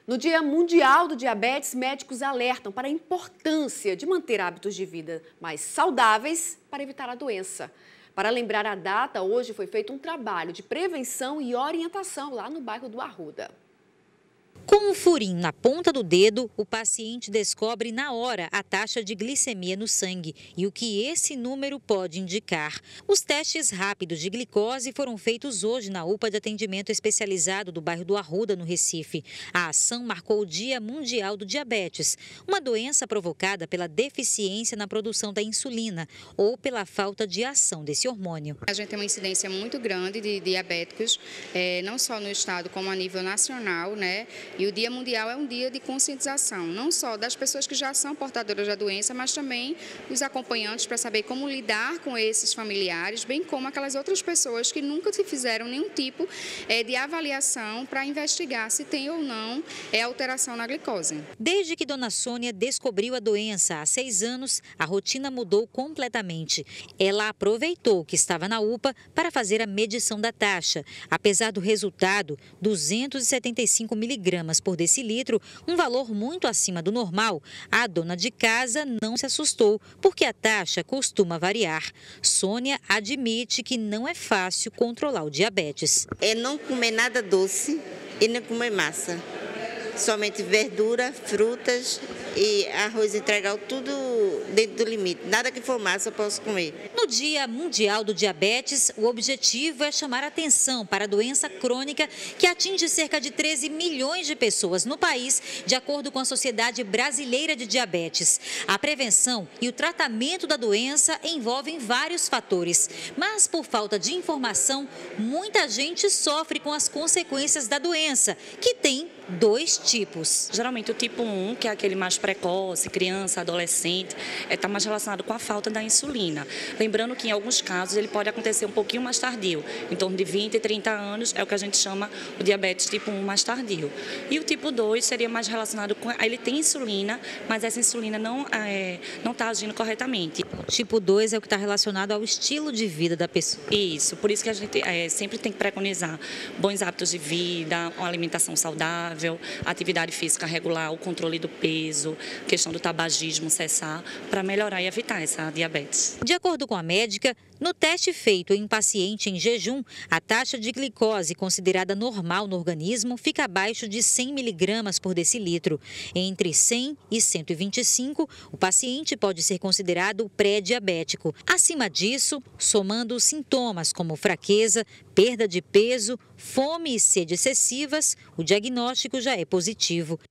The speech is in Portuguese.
No Dia Mundial do Diabetes, médicos alertam para a importância de manter hábitos de vida mais saudáveis para evitar a doença. Para lembrar a data, hoje foi feito um trabalho de prevenção e orientação lá no bairro do Arruda. Com um furinho na ponta do dedo, o paciente descobre na hora a taxa de glicemia no sangue e o que esse número pode indicar. Os testes rápidos de glicose foram feitos hoje na UPA de atendimento especializado do bairro do Arruda, no Recife. A ação marcou o Dia Mundial do Diabetes, uma doença provocada pela deficiência na produção da insulina ou pela falta de ação desse hormônio. A gente tem uma incidência muito grande de diabéticos, não só no estado como a nível nacional, né? E o Dia Mundial é um dia de conscientização, não só das pessoas que já são portadoras da doença, mas também dos acompanhantes para saber como lidar com esses familiares, bem como aquelas outras pessoas que nunca se fizeram nenhum tipo de avaliação para investigar se tem ou não alteração na glicose. Desde que Dona Sônia descobriu a doença há 6 anos, a rotina mudou completamente. Ela aproveitou que estava na UPA para fazer a medição da taxa. Apesar do resultado, 275 miligramas por decilitro, um valor muito acima do normal, a dona de casa não se assustou, porque a taxa costuma variar. Sônia admite que não é fácil controlar o diabetes. É não comer nada doce e não comer massa. Somente verdura, frutas e arroz integral, tudo dentro do limite. Nada que for massa eu posso comer. No Dia Mundial do Diabetes, o objetivo é chamar atenção para a doença crônica que atinge cerca de 13 milhões de pessoas no país, de acordo com a Sociedade Brasileira de Diabetes. A prevenção e o tratamento da doença envolvem vários fatores, mas por falta de informação, muita gente sofre com as consequências da doença, que tem 2 tipos. Geralmente o tipo 1, que é aquele mais precoce, criança, adolescente, está mais relacionado com a falta da insulina. Lembrando que em alguns casos ele pode acontecer um pouquinho mais tardio, em torno de 20 e 30 anos, é o que a gente chama o diabetes tipo 1 mais tardio. E o tipo 2 seria mais relacionado com, ele tem insulina, mas essa insulina não está agindo corretamente. Tipo 2 é o que está relacionado ao estilo de vida da pessoa. Isso, por isso que a gente sempre tem que preconizar bons hábitos de vida, uma alimentação saudável, atividade física regular, o controle do peso, questão do tabagismo cessar, para melhorar e evitar essa diabetes. De acordo com a médica, no teste feito em paciente em jejum, a taxa de glicose considerada normal no organismo fica abaixo de 100 miligramas por decilitro. Entre 100 e 125, o paciente pode ser considerado pré-diabético. Acima disso, somando sintomas como fraqueza, perda de peso, fome e sede excessivas, o diagnóstico já é positivo.